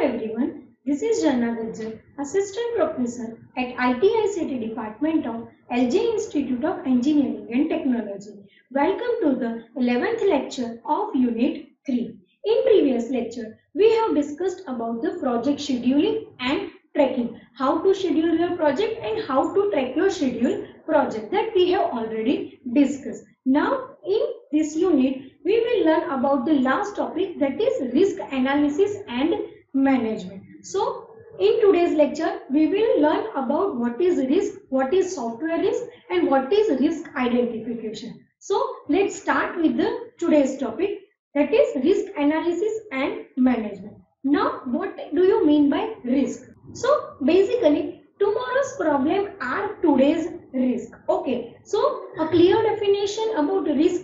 everyone, this is Janna Gajjar, Assistant Professor at IT/ICT Department of LJ Institute of Engineering and Technology. Welcome to the 11th lecture of Unit 3. In previous lecture, we have discussed about the project scheduling and tracking. How to schedule your project and how to track your schedule project, that we have already discussed. Now, in this unit, we will learn about the last topic, that is risk analysis and management. So, in today's lecture, we will learn about what is risk, what is software risk, and what is risk identification. So, let's start with the today's topic, that is risk analysis and management. Now, what do you mean by risk? So, basically, tomorrow's problem are today's risk. Okay, so a clear definition about risk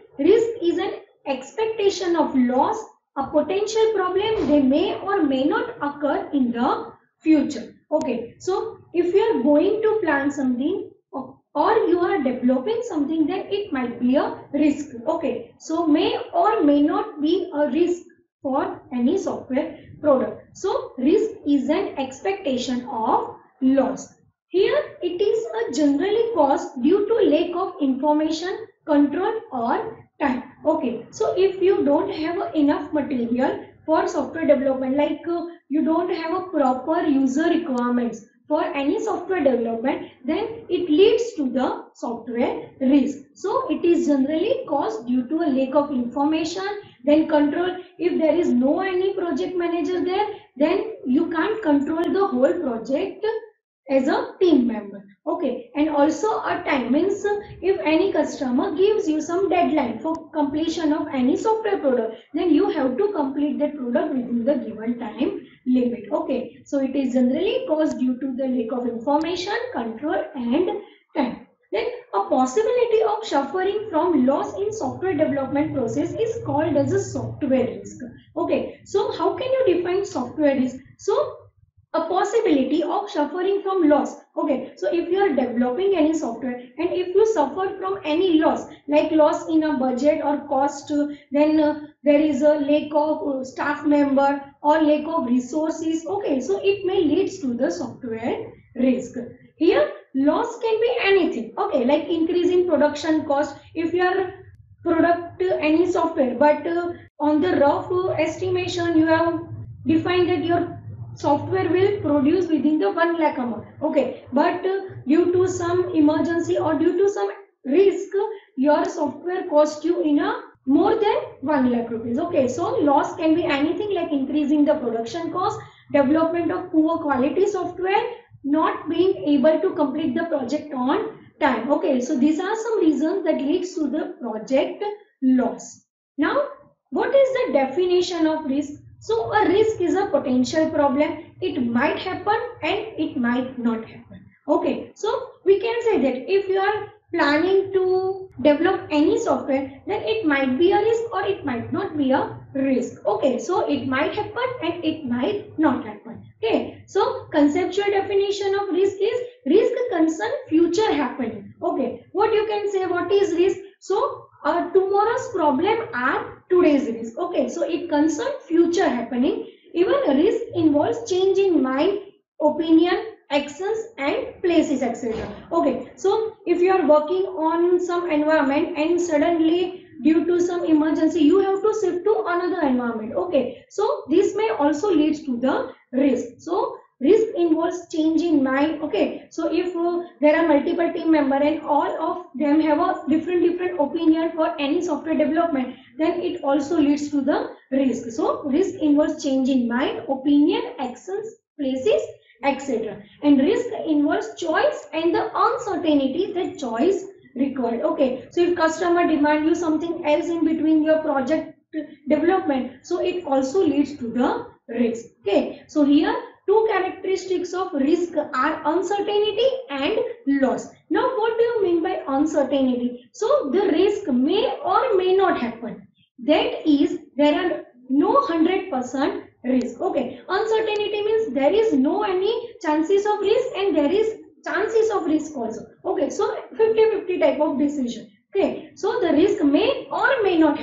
is an expectation of loss, a potential problem they may or may not occur in the future. Okay, so if you are going to plan something or you are developing something, then it might be a risk. Okay, so may or may not be a risk for any software product. So risk is an expectation of loss. Here it is a generally caused due to lack of information, control or time. Okay, so if you don't have enough material for software development, like you don't have a proper user requirements for any software development, then it leads to the software risk. So it is generally caused due to a lack of information, then control. If there is no any project manager there, then you can't control the whole project as a team member. Okay, and also a time means if any customer gives you some deadline for completion of any software product, then you have to complete that product within the given time limit. Okay, so it is generally caused due to the lack of information, control and time. Then a possibility of suffering from loss in software development process is called as a software risk. Okay, so how can you define software risk? So a possibility of suffering from loss. Okay, so if you are developing any software and if you suffer from any loss, like loss in a budget or cost, then there is a lack of staff member or lack of resources. Okay, so it may lead to the software risk. Here loss can be anything. Okay, like increase in production cost. If you are product any software, but on the rough estimation you have defined that your software will produce within the 1 lakh amount. Okay, but due to some emergency or due to some risk, your software cost you in a more than 1 lakh rupees. Okay, so loss can be anything, like increasing the production cost, development of poor quality software, not being able to complete the project on time. Okay, so these are some reasons that leads to the project loss. Now, what is the definition of risk? So a risk is a potential problem. It might happen and it might not happen. Okay, so we can say that if you are planning to develop any software, then it might be a risk or it might not be a risk. Okay, so it might happen and it might not happen. Okay, so conceptual definition of risk is risk concern future happening. Okay, what you can say, what is risk? So tomorrow's problem are today's risk. Okay, so it concerns future happening. Even risk involves change in mind, opinion, actions and places, etc. Okay, so if you are working on some environment and suddenly due to some emergency you have to shift to another environment. Okay, so this may also lead to the risk. So risk involves change in mind. Okay, so if there are multiple team members and all of them have a different opinion for any software development, then it also leads to the risk. So risk involves change in mind, opinion, actions, places, etc. And risk involves choice and the uncertainty that choice required. Okay, so if customer demand you something else in between your project development, so it also leads to the risk. Okay, so here two characteristics of risk are uncertainty and loss. Now what do you mean by uncertainty? So the risk may or may not happen. That is, there are no 100% risk. Okay, uncertainty means there is no any chances of risk and there is chances of risk also. Okay, so 50-50 type of decision. Okay, so the risk may or may not happen.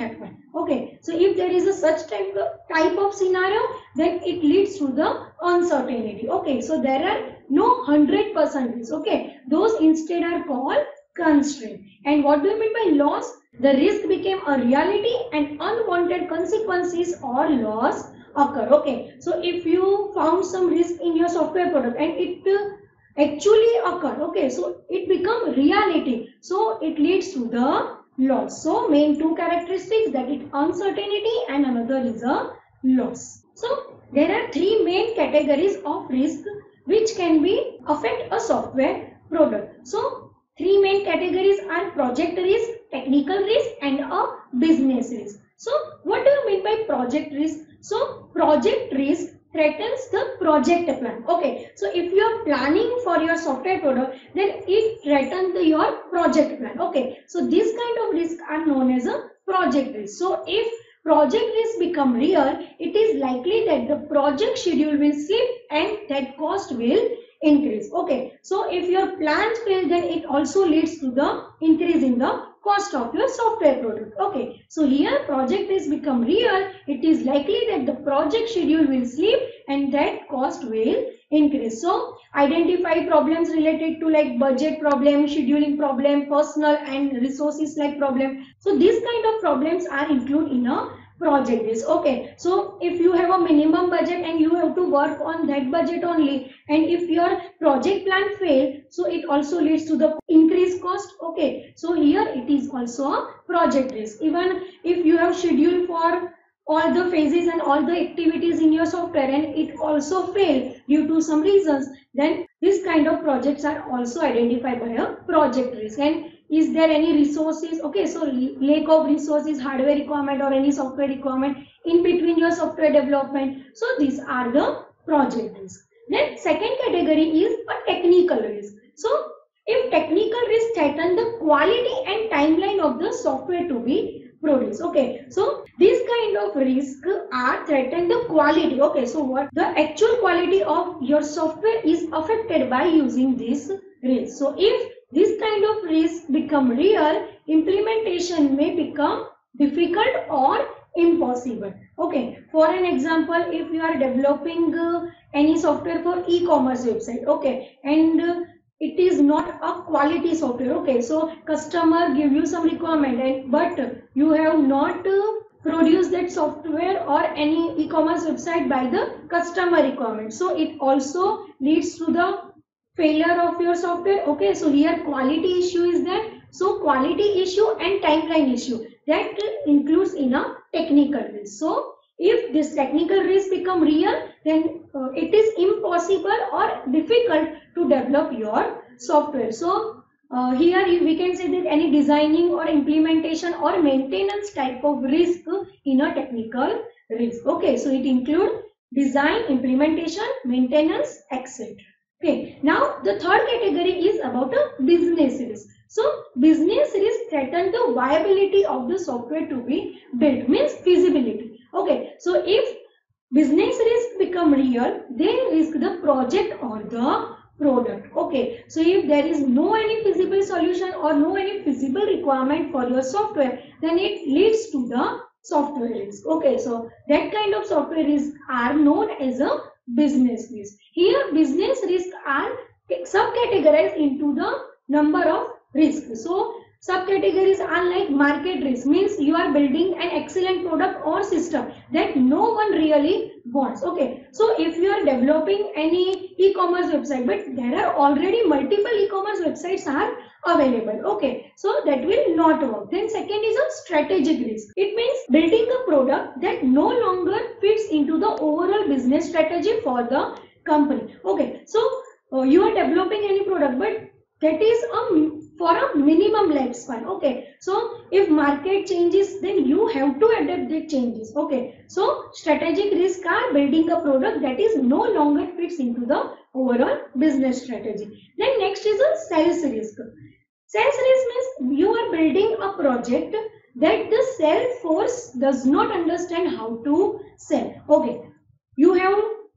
Okay, so if there is a such type of scenario, then it leads to the uncertainty. Okay, so there are no 100% risk. Okay, those instead are called constraint. And what do you mean by loss? The risk became a reality and unwanted consequences or loss occur. Okay, so if you found some risk in your software product and it actually occur, okay, so it become reality, so it leads to the loss. So main two characteristics, that is uncertainty and another is a loss. So there are three main categories of risk which can be affect a software product. So three main categories are project risk, technical risk and a business risk. So what do you mean by project risk? So project risk threatens the project plan. Okay, so if you are planning for your software product, then it threatens your project plan. Okay, so this kind of risk are known as a project risk. So if project risk become real, it is likely that the project schedule will slip and that cost will increase. Okay, so if your plans fail, then it also leads to the increase in the cost of your software product. Okay, so here project is become real, it is likely that the project schedule will slip and that cost will increase. So identify problems related to like budget problem, scheduling problem, personal and resources like problem. So these kind of problems are included in a project risk. Okay, so if you have a minimum budget and you have to work on that budget only, and if your project plan fail, so it also leads to the increased cost. Okay, so here it is also a project risk. Even if you have scheduled for all the phases and all the activities in your software and it also fail due to some reasons, then this kind of projects are also identified by a project risk. And is there any resources? Okay, so lack of resources, hardware requirement or any software requirement in between your software development. So these are the project risk. Then second category is a technical risk. So if technical risk threaten the quality and timeline of the software to be produced. Okay, so these kind of risk are threaten the quality. Okay, so what the actual quality of your software is affected by using this risk. So if this kind of risk become real, implementation may become difficult or impossible. Okay, for an example, if you are developing any software for e-commerce website, okay, and it is not a quality software. Okay, so customer give you some requirement and but you have not produced that software or any e-commerce website by the customer requirement, so it also leads to the failure of your software. Okay, so here quality issue is there. So quality issue and timeline issue, that includes in a technical risk. So if this technical risk become real, then it is impossible or difficult to develop your software. So here we can say that any designing or implementation or maintenance type of risk in a technical risk. Okay, so it includes design, implementation, maintenance, etc. Okay, now the third category is about a business risk. So business risk threaten the viability of the software to be built, means feasibility. Okay, so if business risk become real, they risk the project or the product. Okay, so if there is no any feasible solution or no any feasible requirement for your software, then it leads to the software risk. Okay, so that kind of software risk are known as a business risk. Here business risk are subcategorized into the number of risks. So subcategories are like market risk, means you are building an excellent product or system that no one really wants. Okay, so if you are developing any e-commerce website but there are already multiple e-commerce websites are available, okay, so that will not work. Then second is a strategic risk. It means building a product that no longer fits into the overall business strategy for the company. Okay, so you are developing any product but that is for a minimum lifespan. Okay, so if market changes, then you have to adapt the changes. Okay, so strategic risk are building a product that is no longer fits into the overall business strategy. Then next is a sales risk. Sales risk means you are building a project that the sales force does not understand how to sell. Okay, you have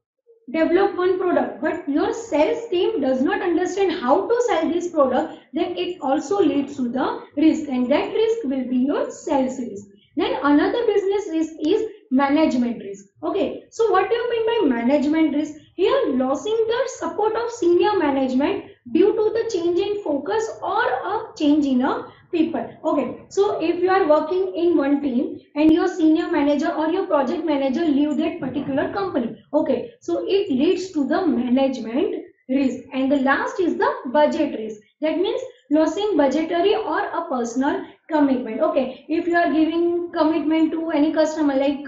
develop one product but your sales team does not understand how to sell this product, then it also leads to the risk, and that risk will be your sales risk. Then another business risk is management risk. Okay, so what do you mean by management risk? Here, losing the support of senior management due to the change in focus or a change in a people. Okay, so if you are working in one team and your senior manager or your project manager leave that particular company, okay, so it leads to the management risk. And the last is the budget risk. That means losing budgetary or a personal commitment. Okay, if you are giving commitment to any customer, like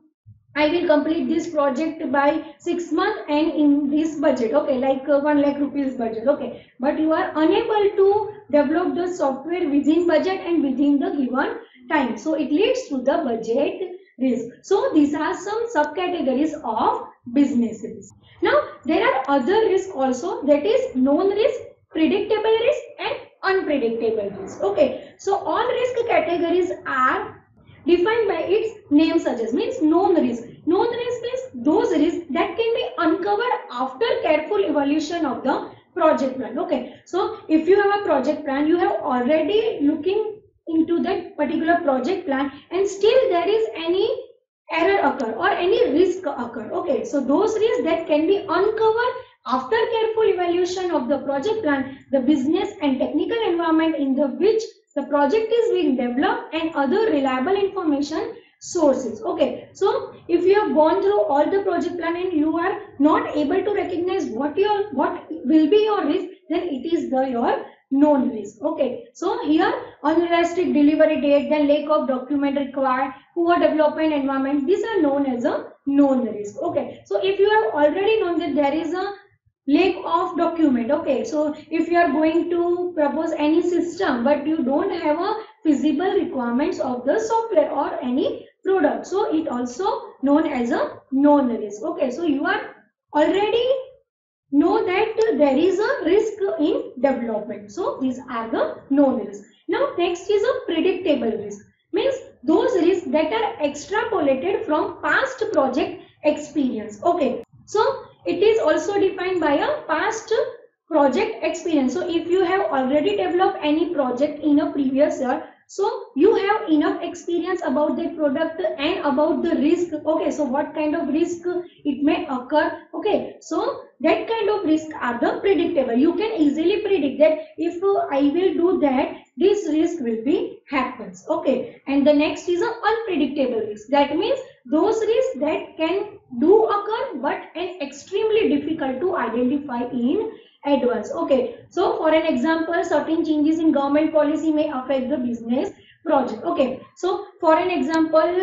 I will complete this project by 6 months and in this budget, okay, like 1 lakh rupees budget, okay, but you are unable to develop the software within budget and within the given time, so it leads to the budget risk. So these are some subcategories of business risk. Now there are other risks also, that is known risk, predictable risk and unpredictable risk. Okay, so all risk categories are defined by its name suggests, means known risk. Known risk means those risks that can be uncovered after careful evaluation of the project plan. Okay, so if you have a project plan, you have already looking into that particular project plan and still there is any error occur or any risk occur. Okay, so those risks that can be uncovered after careful evaluation of the project plan, the business and technical environment in the which the project is being developed and other reliable information sources. Okay, so if you have gone through all the project plan and you are not able to recognize what will be your risk, then it is your known risk. Okay, so here unrealistic delivery date, then lack of document required, poor development environment, these are known as a known risk. Okay, so if you have already known that there is a lack of document, okay, so if you are going to propose any system but you don't have a feasible requirements of the software or any product, so it also known as a known risk. Okay, so you are already know that there is a risk in development, so these are the known risks. Now next is a predictable risk, means those risks that are extrapolated from past project experience. Okay, so it is also defined by a past project experience. So if you have already developed any project in a previous year, so you have enough experience about that product and about the risk. Okay, so what kind of risk it may occur. Okay, so that kind of risk are the predictable. You can easily predict that if I will do that, this risk will be happens. Okay, and the next is an unpredictable risk. That means those risks that can do occur but and extremely difficult to identify in advance. Okay, so for an example, certain changes in government policy may affect the business project. Okay, so for an example,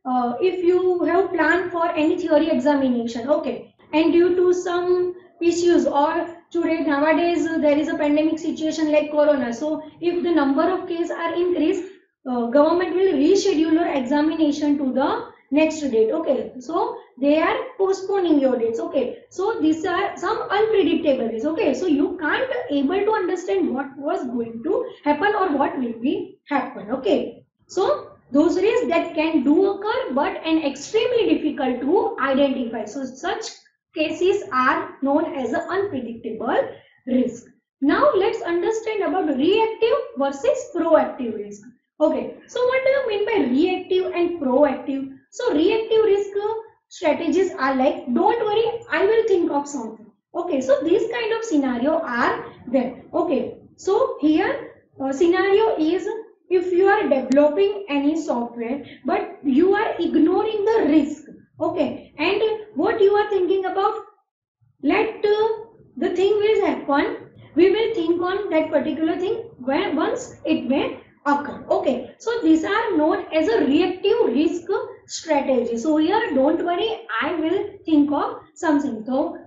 if you have planned for any theory examination, okay, and due to some issues or today nowadays there is a pandemic situation like corona, so if the number of cases are increased, government will reschedule your examination to the next date. Okay, so they are postponing your dates. Okay, so these are some unpredictable risks. Okay, so you can't able to understand what was going to happen or what will be happen. Okay, so those risks that can do occur but and extremely difficult to identify, so such cases are known as an unpredictable risk. Now let's understand about reactive versus proactive risk. Okay, so what do you mean by reactive and proactive? So reactive risk strategies are like, don't worry, I will think of something. Okay, so these kind of scenario are there. Okay, so here scenario is if you are developing any software but you are ignoring the risk. Okay, and what you are thinking about, let the thing will happen, we will think on that particular thing when once it may occur. Okay, so these are known as a reactive risk strategy. So here don't worry, I will think of something.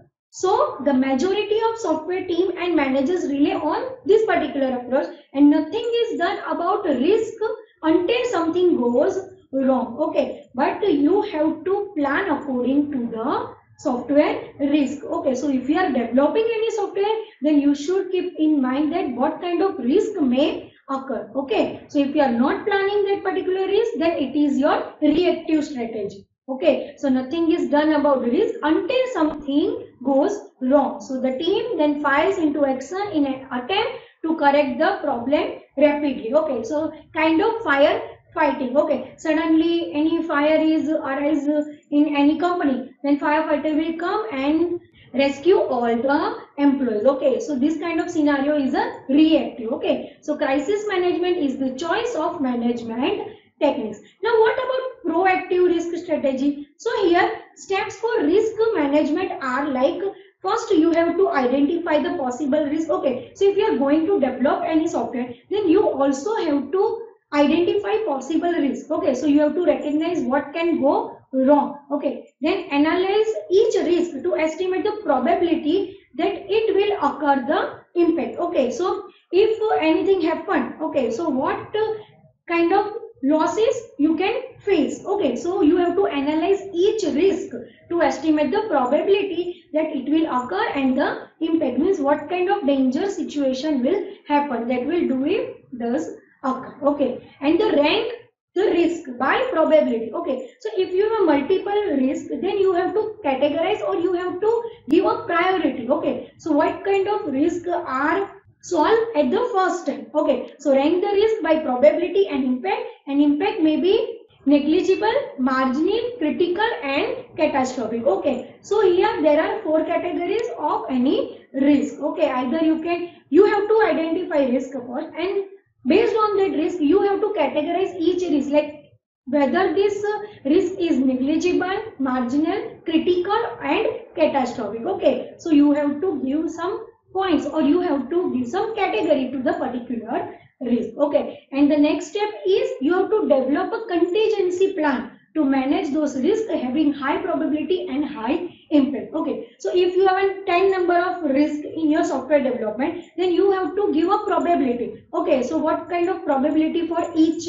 So the majority of software team and managers rely on this particular approach and nothing is done about risk until something goes wrong. Okay, but you have to plan according to the software risk. Okay, so if you are developing any software, then you should keep in mind that what kind of risk may occur. Okay, so if you are not planning that particular risk, then it is your reactive strategy. Okay, so nothing is done about risk until something goes wrong. So the team then files into action in an attempt to correct the problem rapidly. Okay, so kind of fire fighting. Okay, suddenly any fire is arise in any company, then firefighter will come and rescue all the employees. Okay, so this kind of scenario is a reactive. Okay, so crisis management is the choice of management techniques. Now what about proactive risk strategy? So here steps for risk management are like, first you have to identify the possible risk. Okay, so if you are going to develop any software, then you also have to identify possible risk. Okay, so you have to recognize what can go wrong. Okay, then analyze each risk to estimate the probability that it will occur the impact. Okay, so if anything happen, okay, so what kind of losses you can face. Okay, so you have to analyze each risk to estimate the probability that it will occur, and the impact means what kind of danger situation will happen, that will do it does occur. Okay, and the rank the risk by probability. Okay, so if you have multiple risk, then you have to categorize or you have to give a priority. Okay, so what kind of risk are solve at the first time. Okay, so rank the risk by probability and impact, and impact may be negligible, marginal, critical and catastrophic. Okay, so here there are four categories of any risk. Okay, either you have to identify risk first, and based on that risk you have to categorize each risk, like whether this risk is negligible, marginal, critical and catastrophic. Okay, so you have to give some points or you have to give some category to the particular risk. Okay, and the next step is you have to develop a contingency plan to manage those risks having high probability and high impact. Okay, so if you have a 10 number of risk in your software development, then you have to give a probability. Okay, so what kind of probability for each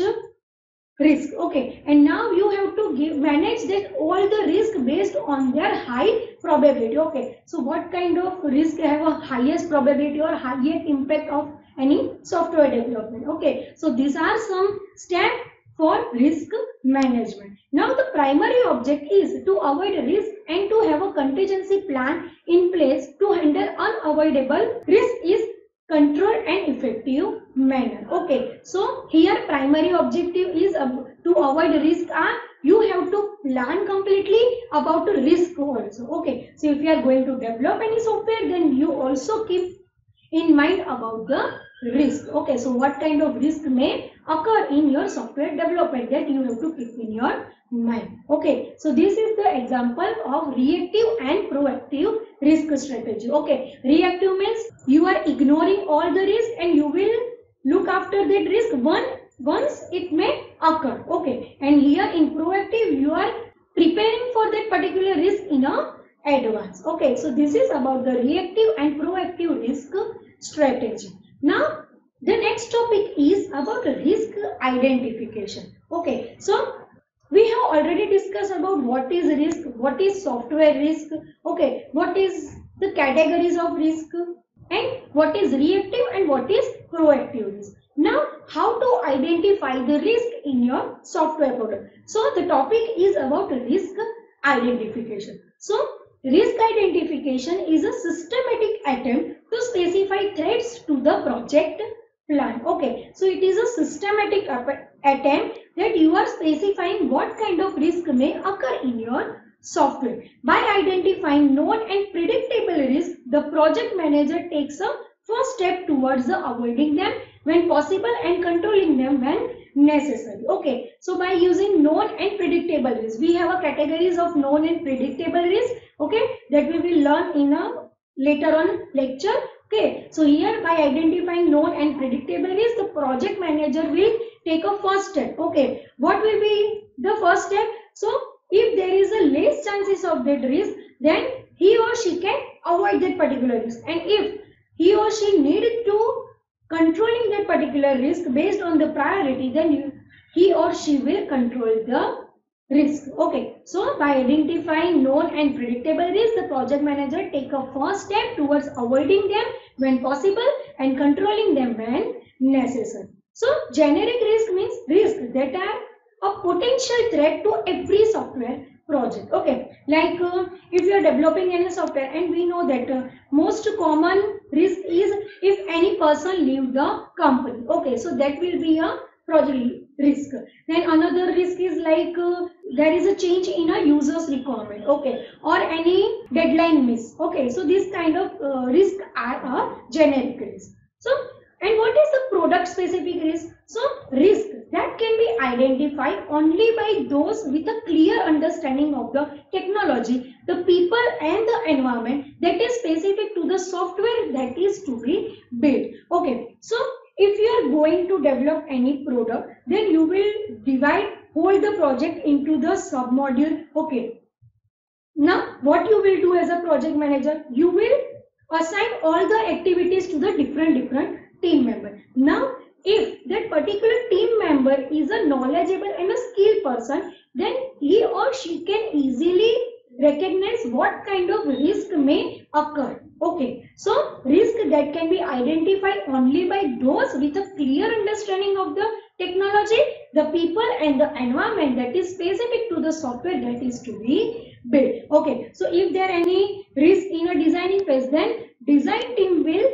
risk. Okay, and now you have to manage that all the risk based on their high probability. Okay, so what kind of risk have a highest probability or highest impact of any software development. Okay, so these are some steps for risk management. Now the primary object is to avoid risk and to have a contingency plan in place to handle unavoidable risk is controlled and effective manner. Okay, so here primary objective is to avoid risk are you have to plan completely about the risk also. Okay, so if you are going to develop any software, then you also keep in mind about the risk. Okay, so what kind of risk may occur in your software development, that you have to keep in your mind. Okay, so this is the example of reactive and proactive risk strategy. Okay, reactive means you are ignoring all the risk and you will look after that risk once it may occur. Okay, and here in proactive you are preparing for that particular risk in a advance. Okay, so this is about the reactive and proactive risk strategy. Now the next topic is about risk identification. Okay, so we have already discussed about what is risk, what is software risk, okay, what is the categories of risk, and what is reactive and what is proactive risk. Now how to identify the risk in your software product. So the topic is about risk identification. So risk identification is a systematic attempt to specify threats to the project plan. Okay, so it is a systematic attempt that you are specifying what kind of risk may occur in your software. By identifying known and predictable risks, the project manager takes a first step towards avoiding them when possible and controlling them when necessary. Okay, so by using known and predictable risks, we have a categories of known and predictable risks. Okay, that we will learn in a later on lecture. Okay, so here by identifying known and predictable risk, the project manager will take a first step. Okay, what will be the first step? So if there is a less chances of that risk, then he or she can avoid that particular risk, and if he or she needed to controlling that particular risk based on the priority, then he or she will control the risk. Okay, so by identifying known and predictable risk, the project manager take a first step towards avoiding them when possible and controlling them when necessary. So generic risk means risks that are a potential threat to every software project. Okay, like if you are developing any software, and we know that most common risk is if any person leave the company. Okay, so that will be a project risk. Then another risk is like there is a change in a user's requirement, okay, or any deadline miss, okay. So this kind of risk are a generic risk. So, and what is the product specific risk? So risk that can be identified only by those with a clear understanding of the technology, the people and the environment that is specific to the software that is to be built, okay. So if you are going to develop any product, then you will divide whole the project into the sub module, okay. Now what you will do as a project manager, you will assign all the activities to the different team member. Now if that particular team member is a knowledgeable and a skilled person, then he or she can easily recognize what kind of risk may occur, okay. So risk that can be identified only by those with a clear understanding of the technology, the people and the environment that is specific to the software that is to be built, okay. So if there any risk in a designing phase, then design team will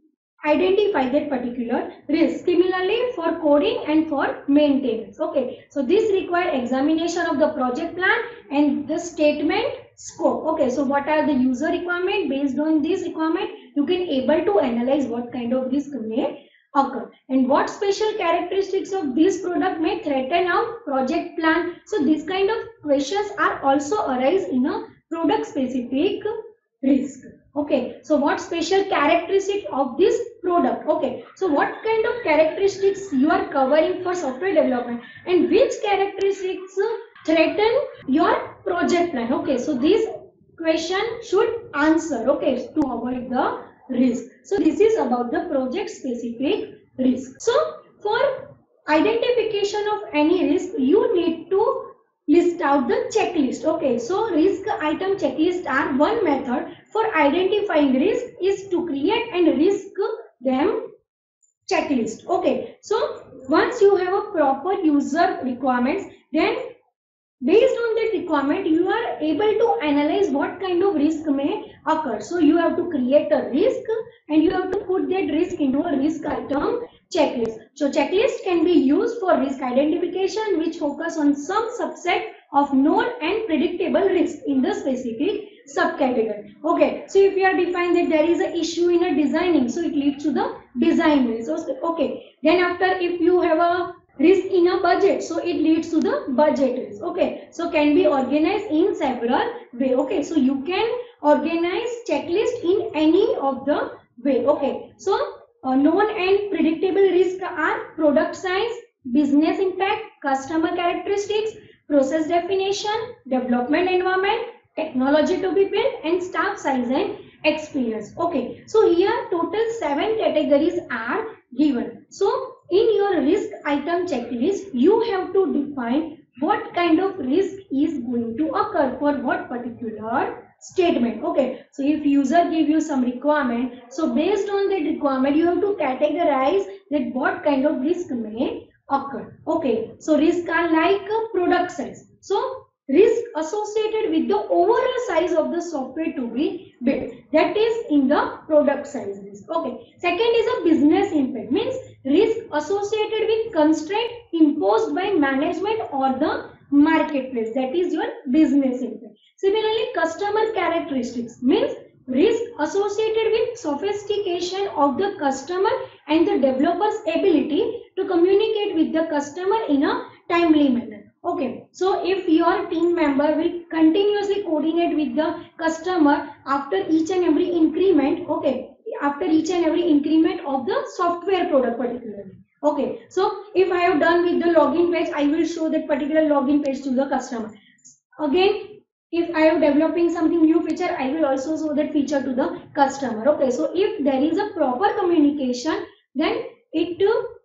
identify that particular risk. Similarly for coding and for maintenance, okay. So this require examination of the project plan and the statement scope, okay. So what are the user requirement? Based on this requirement, you can able to analyze what kind of risk may occur and what special characteristics of this product may threaten our project plan. So this kind of questions are also arise in a product specific risk, okay. So what special characteristics of this product, okay. So what kind of characteristics you are covering for software development and which characteristics threaten your project plan, okay. So this question should answer, okay, to avoid the risk. So this is about the project specific risk. So for identification of any risk, you need to list out the checklist, okay. So risk item checklist are one method for identifying risk is to create and risk them checklist, okay. So once you have a proper user requirements, then based on that requirement, you are able to analyze what kind of risk may occur. So you have to create a risk and you have to put that risk into a risk item checklist. So checklist can be used for risk identification, which focus on some subset of known and predictable risk in the specific subcategory, okay. So if you are defined that there is an issue in a designing, so it leads to the design risk, okay. Then after, if you have a risk in a budget, so it leads to the budget risk, okay. So can be organized in several way, okay. So you can organize checklist in any of the way, okay. So known and predictable risk are product size, business impact, customer characteristics, process definition, development environment, technology to be built, and staff size and experience, okay. So here total 7 categories are given. So in your risk item checklist, you have to define what kind of risk is going to occur for what particular statement, okay. So if user give you some requirement, so based on that requirement, you have to categorize that what kind of risk may occur, okay. So risk are like product size. So risk associated with the overall size of the software to be built, that is in the product size risk, okay. Second is a business impact, means risk associated with constraint imposed by management or the marketplace, that is your business impact. Similarly, customer characteristics means risk associated with sophistication of the customer and the developer's ability to communicate with the customer in a timely manner, okay. So if your team member will continuously coordinate with the customer after each and every increment, okay, after each and every increment of the software product particularly, okay. So if I have done with the login page, I will show that particular login page to the customer. Again, if I am developing something new feature, I will also show that feature to the customer, okay. So if there is a proper communication, then it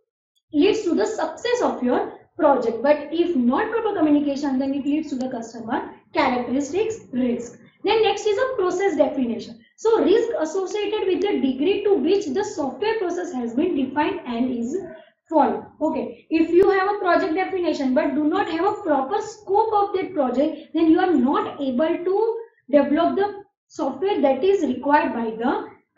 leads to the success of your project. But if not proper communication, then it leads to the customer characteristics risk. Then next is a process definition. So risk associated with the degree to which the software process has been defined and is followed, okay. If you have a project definition but do not have a proper scope of that project, then you are not able to develop the software that is required by the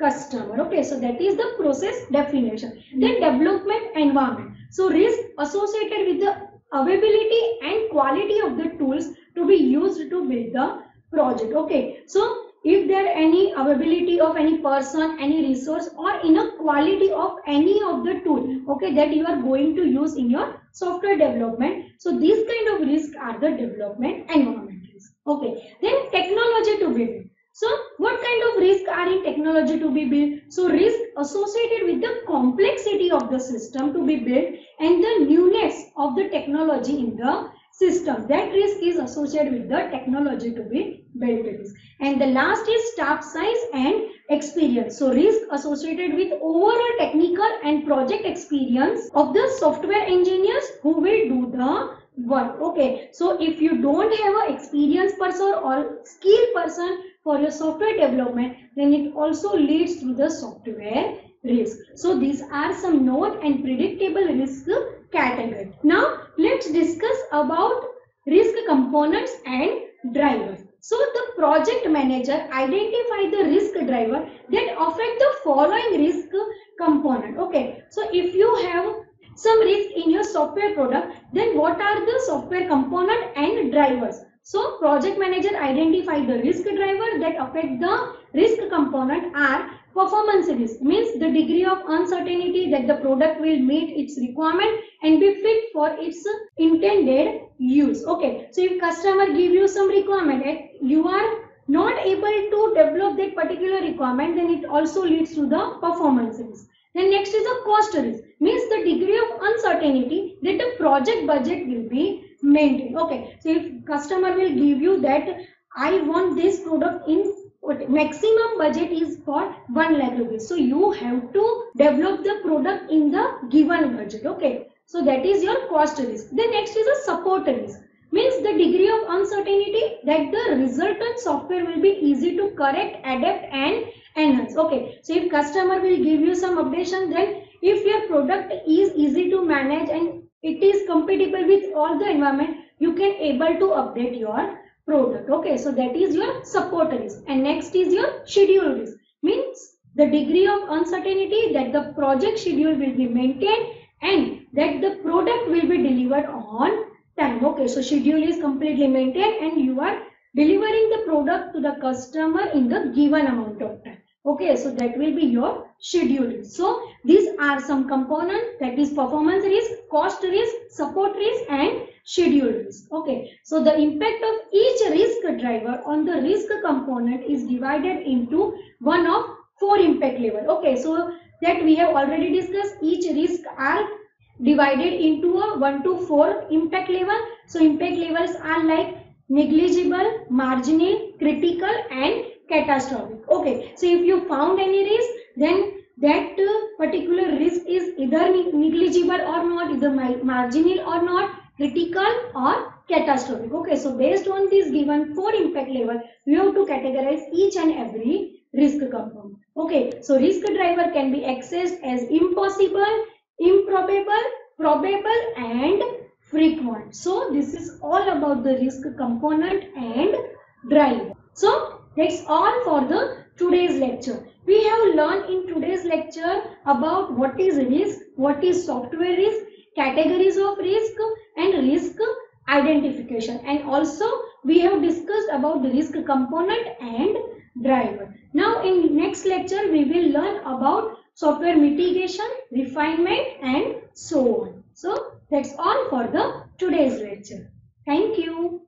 customer. Okay, so that is the process definition. Then development environment. So risk associated with the availability and quality of the tools to be used to build the project. Okay, so if there any availability of any person, any resource, or inequality of any of the tool, okay, that you are going to use in your software development, so these kind of risks are the development environment risk. Okay, then technology to be built. So what kind of risk are in technology to be built? So risk associated with the complexity of the system to be built and the newness of the technology in the system. That risk is associated with the technology to be built risk. And the last is staff size and experience. So risk associated with overall technical and project experience of the software engineers who will do the work. Okay, so if you don't have an experienced person or skilled person for your software development, then it also leads to the software risk. So these are some known and predictable risk category. Now let's discuss about risk components and drivers. So the project manager identify the risk driver that affect the following risk component. Okay, so if you have some risk in your software product, then what are the software component and drivers? So project manager identify the risk driver that affect the risk component are performance risk, means the degree of uncertainty that the product will meet its requirement and be fit for its intended use. Okay, so if customer give you some requirement and you are not able to develop that particular requirement, then it also leads to the performance risk. Then next is a cost risk, means the degree of uncertainty that the project budget will be maintained. Okay, so if customer will give you that I want this product in maximum budget is for 1 lakh rupees, so you have to develop the product in the given budget. Okay, so that is your cost risk. Then next is a support risk, means the degree of uncertainty that the resultant software will be easy to correct, adapt and enhance. Okay, so if customer will give you some updation, then if your product is easy to manage and it is compatible with all the environment, you can able to update your product. Okay, so that is your support risk. And next is your schedule risk, means the degree of uncertainty that the project schedule will be maintained and that the product will be delivered on time. Okay, so schedule is completely maintained and you are delivering the product to the customer in the given amount of time. Okay, so that will be your schedule risk. So these are some components, that is performance risk, cost risk, support risk and schedule risk. Okay, so the impact of each risk driver on the risk component is divided into one of 4 impact level. Okay, so that we have already discussed. Each risk are divided into a 1 to 4 impact level. So impact levels are like negligible, marginal, critical and catastrophic. Okay, so if you found any risk, then that particular risk is either negligible or not, either marginal or not, critical or catastrophic. Okay, so based on this given 4 impact level, we have to categorize each and every risk component. Okay, so risk driver can be accessed as impossible, improbable, probable and frequent. So this is all about the risk component and driver. So that's all for the today's lecture. We have learned in today's lecture about what is risk, what is software risk, categories of risk and risk identification, and also we have discussed about the risk component and driver. Now in next lecture we will learn about software mitigation, refinement and so on. So that's all for the today's lecture. Thank you.